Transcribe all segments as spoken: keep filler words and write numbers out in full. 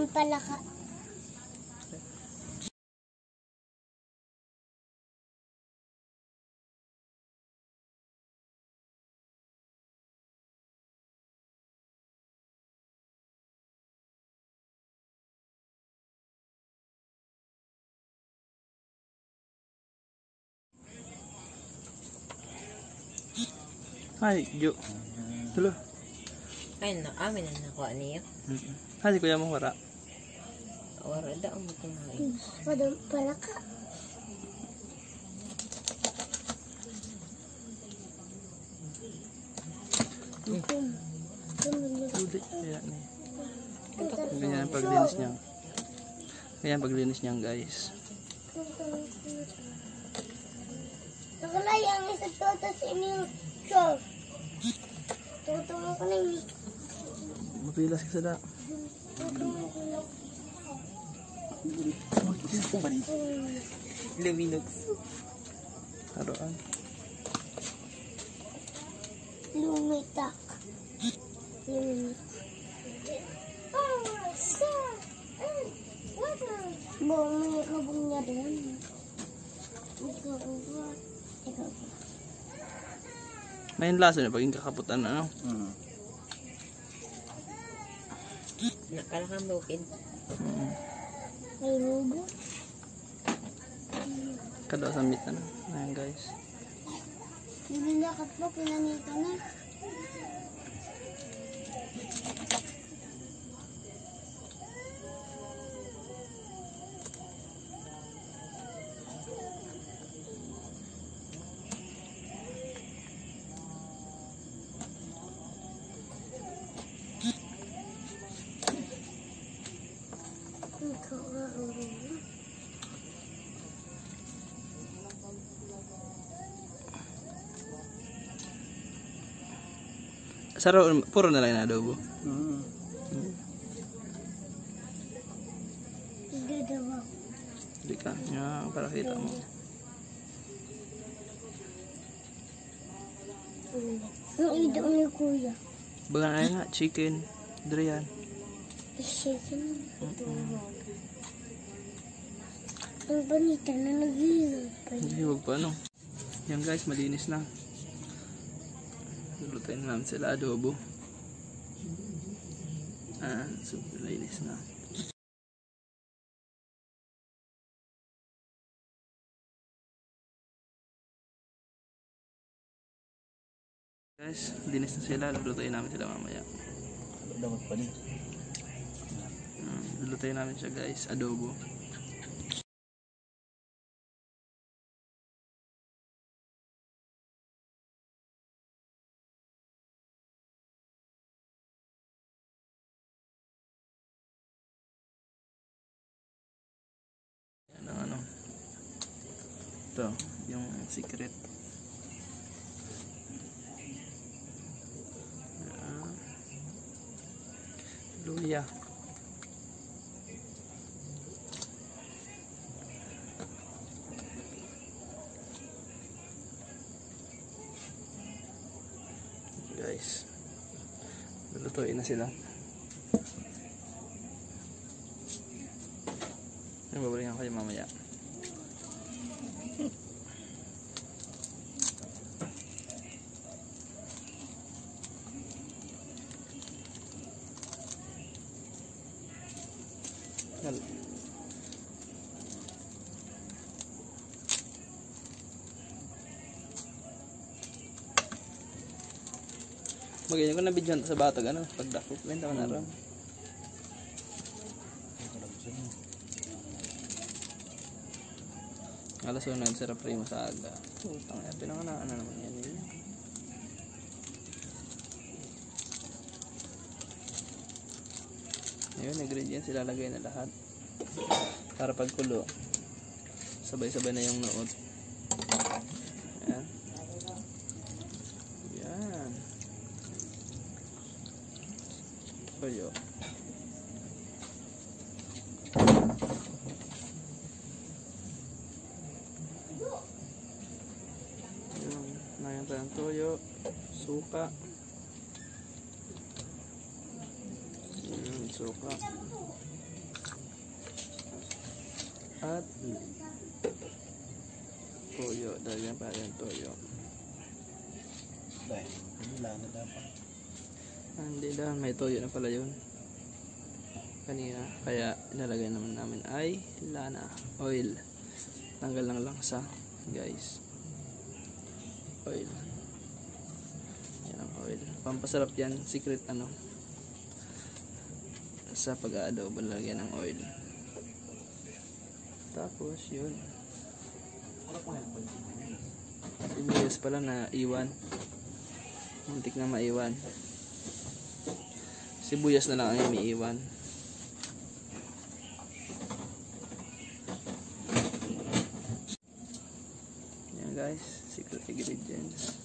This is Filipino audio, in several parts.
ng palaka. Hai, Jo. Tulo. Ay, na amin na nakuha niya. Mm. Hai, kuya mo wara. Wala da ang kumain. Padang palaka. Ulit kaya ni. Ganyan ang paglinis niya. Ganyan ang paglinis niya, guys. Nakalayang isa toto sa inyong show. Toto mo ka na yun. Mapilas ka sada. Luminog. Haroan. Lumitak. Lumitak. Buong may kabong niya rin. Ikaw ba? Ikaw ba? May laso na paging kakaputan na, ano? Hmm. Nakalakang bukid. Mm. May lugo. Kada sa meat na. Ayan, guys. Bibinakat po, pinanita na. Saro, puro na lang na adobo. Hmm. Gagawa. Hindi ka. Yan, para kita mo. Ang idong ni kuya. Baga na nga, chicken. Dre yan. Chicken. Ang panita na nag-iwan pa yun. Hindi, huwag pa ano. Yan guys, malinis na. Lulutuin namin sila adobo. Ah, super malinis na. Guys, linis na sila. Lulutuin namin sila mamaya. Dapat pa din. Hmm, lulutuin namin siya guys, adobo. Yan ang ano. Ito, yung secret. Luya. Guys, lulutuin na sila. Ay, babalikan kayo mamaya. Magiging ko na bidyan sa batag, ano, pagdakot, benta ko na ram. Alas unod, sarap rin mo sa aga. Utang na, pinanganaan na naman yan yun. Ayun, ingredients ilalagay na lahat. Para pagkulo, sabay-sabay na yung nood. Ayan. Ayan. Toyo. Ayan. Nayan tayong toyo. Suka. Ayan, suka. at toyo. Dagyan pa yung toyo. Dahil, wala na dapat. Ah, hindi dahil may toyo na pala yun kanina. Kaya inalagay naman namin ay lana oil. Tanggal lang langsa guys. Oil. Yan ang oil. Pampasarap yan. Secret ano. Sa pag-aadobo lagyan ng oil. Tapos yun. Sibuyas pala na iwan. Muntik na maiwan. Sibuyas na lang ang iniiwan. Yan guys, secret ingredients.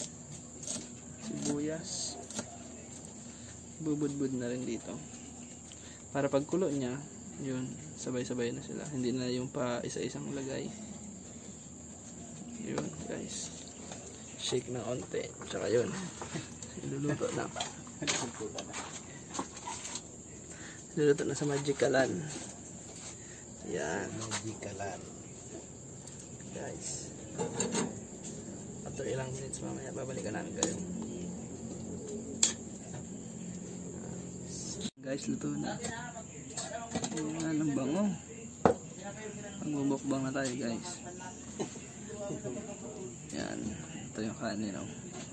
Sibuyas. Bubud-bud na rin dito. Para pagkulo niya, yun, sabay-sabay na sila. Hindi na yung pa isa-isang lagay. Yun guys. Shake na onte. Tsaka yun. Iluluto na. Iluluto na sa magikalan. Yan. Magikalan. Guys. After ilang minutes mamaya babalikan namin kayo. Guys, luto na. Ayan, ang bango. Magbubukbang na tayo guys. Yan. Ito yung kanin. Oh.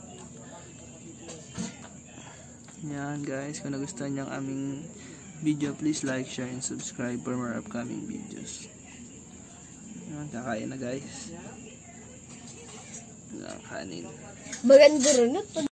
Yan guys. Kung nagustuhan nyo ang aming video, please like, share, and subscribe for more upcoming videos. Yan. Kakain na guys. Yan, kanin. Maganda rin ito.